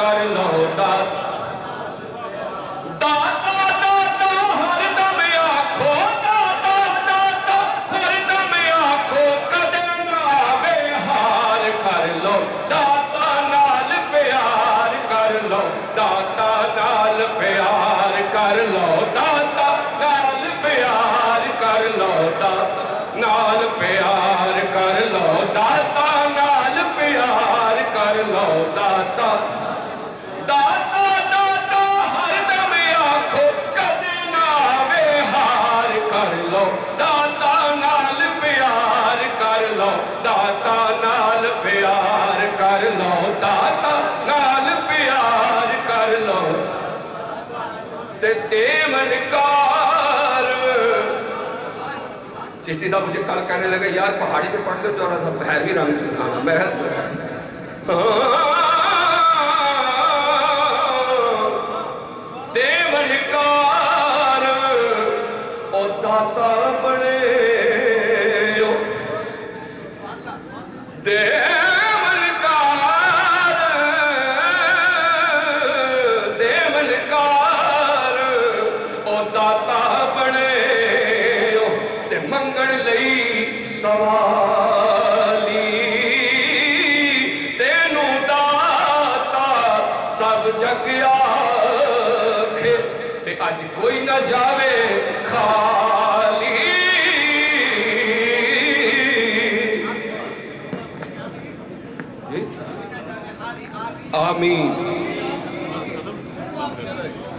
कर लो दाता चिश्ती साहब मुझे कल कहने लगे यार पहाड़ी पे पढ़ते हो थोड़ा सा भैरवी रंग दिखाना। मैं देवनकार ओ दाता बने देवनकार ओ दाता बने मंगण लई सवाली तेनू दाता सब जग आखे ते अज कोई ना जावे खाली। आमीन।